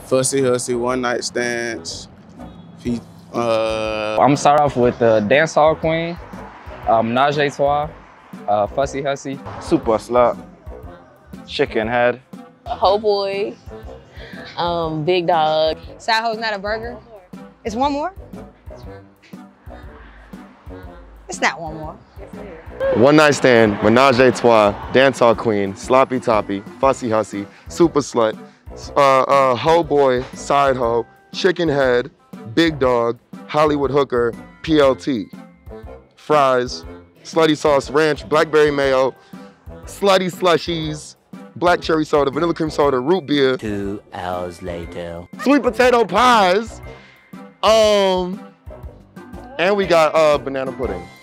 Fussy Hussy, One Night Stands. I'm gonna start off with the Dancehall Queen, Menage a Trois, Fussy Hussy, Super Slut, Chicken Head, Ho Boy, Big Dog. Side Ho's Not a Burger. It's one more? It's not one more. One Night Stand, Menage a Trois, Dancehall Queen, Sloppy Toppy, Fussy Hussy, Super Slut, Ho Boy, Side Ho, Chicken Head, Big Dog, Hollywood Hooker, PLT, Fries, Slutty Sauce Ranch, Blackberry Mayo, Slutty Slushies, Black Cherry Soda, Vanilla Cream Soda, Root Beer. 2 hours later. Sweet Potato Pies, and we got banana pudding.